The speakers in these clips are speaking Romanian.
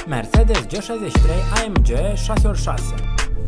Mercedes G63 AMG 6x6.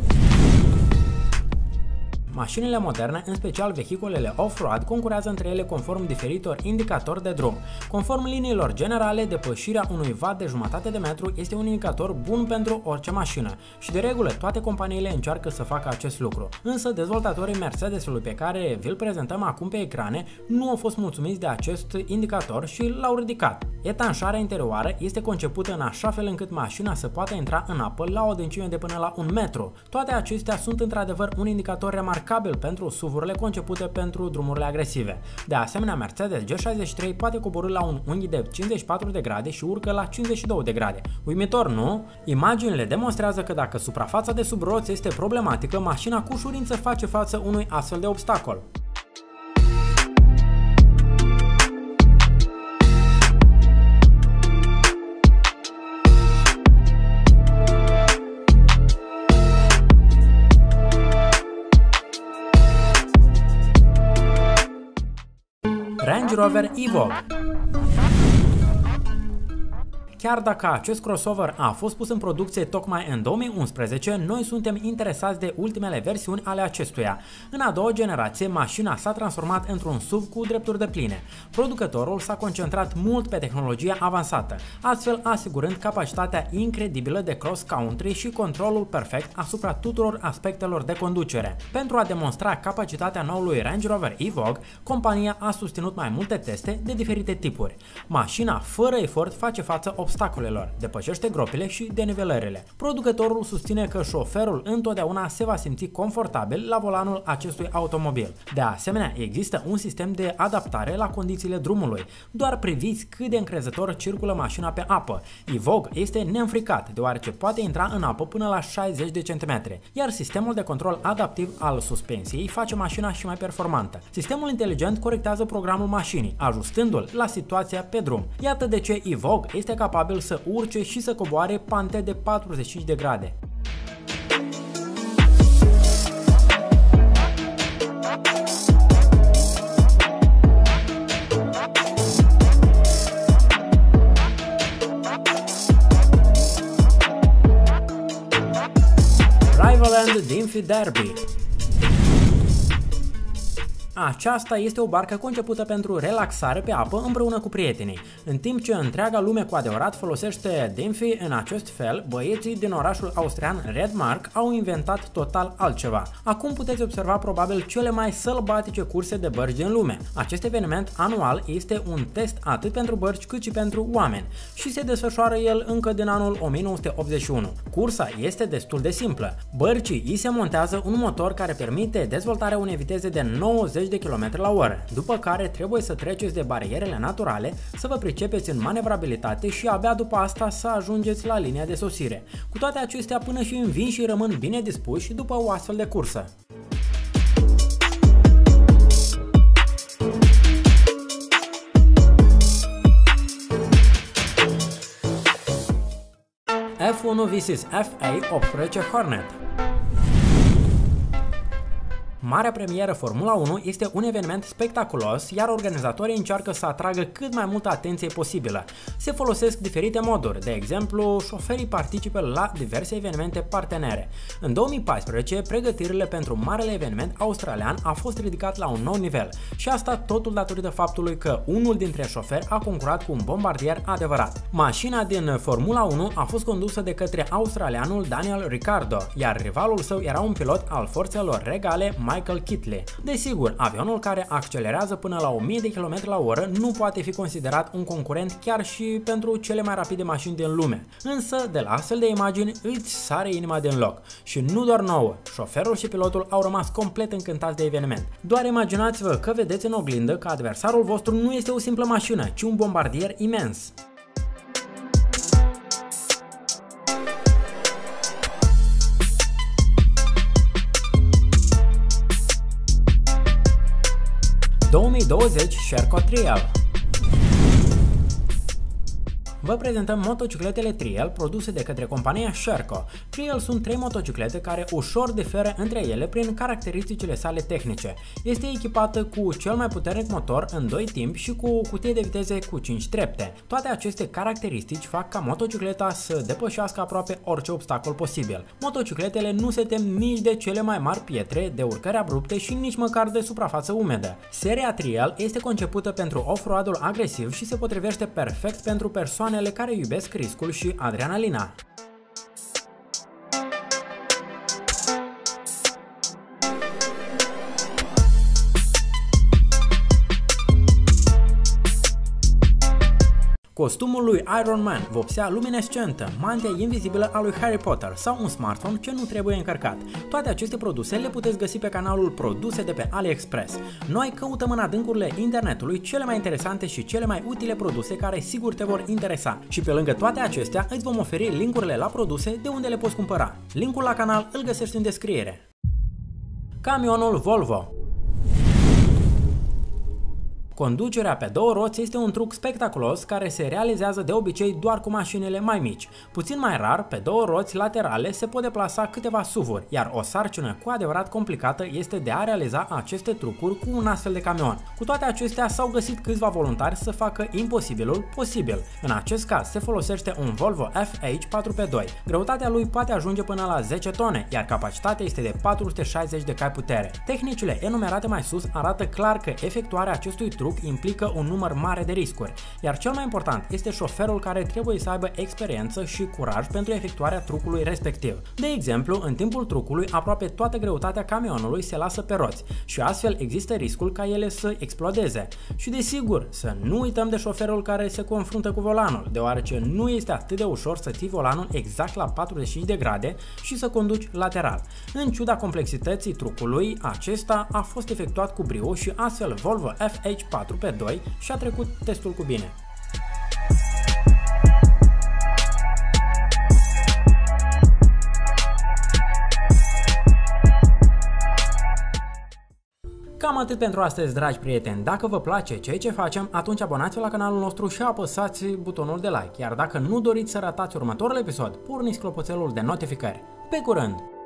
Mașinile moderne, în special vehiculele off-road, concurează între ele conform diferitor indicatori de drum. Conform liniilor generale, depășirea unui vat de jumătate de metru este un indicator bun pentru orice mașină și de regulă toate companiile încearcă să facă acest lucru. Însă dezvoltatorii Mercedesului pe care vi-l prezentăm acum pe ecrane nu au fost mulțumiți de acest indicator și l-au ridicat. Etanșarea interioară este concepută în așa fel încât mașina să poată intra în apă la o adâncime de până la 1 metru. Toate acestea sunt într-adevăr un indicator remarcabil pentru SUV-urile concepute pentru drumurile agresive. De asemenea, Mercedes G63 poate coborî la un unghi de 54 de grade și urcă la 52 de grade. Uimitor, nu? Imaginile demonstrează că dacă suprafața de sub roți este problematică, mașina cu ușurință face față unui astfel de obstacol. Range Rover Evoque. Chiar dacă acest crossover a fost pus în producție tocmai în 2011, noi suntem interesați de ultimele versiuni ale acestuia. În a doua generație, mașina s-a transformat într-un SUV cu drepturi depline. Producătorul s-a concentrat mult pe tehnologia avansată, astfel asigurând capacitatea incredibilă de cross-country și controlul perfect asupra tuturor aspectelor de conducere. Pentru a demonstra capacitatea noului Range Rover Evoque, compania a susținut mai multe teste de diferite tipuri. Mașina, fără efort, face față obstacolelor, depășește gropile și denivelările. Producătorul susține că șoferul întotdeauna se va simți confortabil la volanul acestui automobil. De asemenea, există un sistem de adaptare la condițiile drumului. Doar priviți cât de încrezător circulă mașina pe apă. Evoque este neînfricat, deoarece poate intra în apă până la 60 de centimetri, iar sistemul de control adaptiv al suspensiei face mașina și mai performantă. Sistemul inteligent corectează programul mașinii, ajustându-l la situația pe drum. Iată de ce Evoque este capabil să urce și să coboare pante de 45 de grade. Riverland Dimfy Derby. Aceasta este o barcă concepută pentru relaxare pe apă împreună cu prietenii. În timp ce întreaga lume cu adevărat folosește Dimfy în acest fel, băieții din orașul austrian Redmark au inventat total altceva. Acum puteți observa probabil cele mai sălbatice curse de bărci din lume. Acest eveniment anual este un test atât pentru bărci cât și pentru oameni și se desfășoară el încă din anul 1981. Cursa este destul de simplă. Bărcii îi se montează un motor care permite dezvoltarea unei viteze de 90 de km la oră, după care trebuie să treceți de barierele naturale, să vă pricepeți în manevrabilitate și abia după asta să ajungeți la linia de sosire. Cu toate acestea, până și învinși rămân bine dispuși după o astfel de cursă. F1 vs FA18 Hornet. Marea premieră Formula 1 este un eveniment spectaculos, iar organizatorii încearcă să atragă cât mai multă atenție posibilă. Se folosesc diferite moduri, de exemplu, șoferii participă la diverse evenimente partenere. În 2014, pregătirile pentru marele eveniment australian a fost ridicat la un nou nivel și asta totul datorită faptului că unul dintre șoferi a concurat cu un bombardier adevărat. Mașina din Formula 1 a fost condusă de către australianul Daniel Ricciardo, iar rivalul său era un pilot al forțelor regale Michael Kitley. Desigur, avionul care accelerează până la 1000 de km la oră nu poate fi considerat un concurent chiar și pentru cele mai rapide mașini din lume. Însă, de la astfel de imagini îți sare inima din loc. Și nu doar nouă, șoferul și pilotul au rămas complet încântați de eveniment. Doar imaginați-vă că vedeți în oglindă că adversarul vostru nu este o simplă mașină, ci un bombardier imens. ...2020 Sherco Trial. Vă prezentăm motocicletele Trial produse de către compania Sherco. Trial sunt 3 motociclete care ușor diferă între ele prin caracteristicile sale tehnice. Este echipată cu cel mai puternic motor în 2 timpi și cu o cutie de viteze cu 5 trepte. Toate aceste caracteristici fac ca motocicleta să depășească aproape orice obstacol posibil. Motocicletele nu se tem nici de cele mai mari pietre, de urcări abrupte și nici măcar de suprafață umedă. Seria Trial este concepută pentru off-road-ul agresiv și se potrivește perfect pentru persoanele care iubesc riscul și adrenalina. Costumul lui Iron Man, vopsea luminescentă, mantia invizibilă a lui Harry Potter sau un smartphone ce nu trebuie încărcat. Toate aceste produse le puteți găsi pe canalul Produse de pe AliExpress. Noi căutăm în adâncurile internetului cele mai interesante și cele mai utile produse care sigur te vor interesa. Și pe lângă toate acestea îți vom oferi linkurile la produse de unde le poți cumpăra. Linkul la canal îl găsești în descriere. Camionul Volvo. Conducerea pe 2 roți este un truc spectaculos care se realizează de obicei doar cu mașinile mai mici. Puțin mai rar, pe 2 roți laterale se pot deplasa câteva SUV-uri, iar o sarcină cu adevărat complicată este de a realiza aceste trucuri cu un astfel de camion. Cu toate acestea s-au găsit câțiva voluntari să facă imposibilul posibil. În acest caz se folosește un Volvo FH4x2. Greutatea lui poate ajunge până la 10 tone, iar capacitatea este de 460 de cai putere. Tehnicile enumerate mai sus arată clar că efectuarea acestui truc implică un număr mare de riscuri, iar cel mai important este șoferul care trebuie să aibă experiență și curaj pentru efectuarea trucului respectiv. De exemplu, în timpul trucului aproape toată greutatea camionului se lasă pe roți și astfel există riscul ca ele să explodeze. Și desigur, să nu uităm de șoferul care se confruntă cu volanul, deoarece nu este atât de ușor să ții volanul exact la 45 de grade și să conduci lateral. În ciuda complexității trucului, acesta a fost efectuat cu brio și astfel Volvo FH4x2 și-a trecut testul cu bine. Cam atât pentru astăzi, dragi prieteni. Dacă vă place ceea ce facem, atunci abonați-vă la canalul nostru și apăsați butonul de like. Iar dacă nu doriți să ratați următorul episod, porniți clopoțelul de notificări. Pe curând!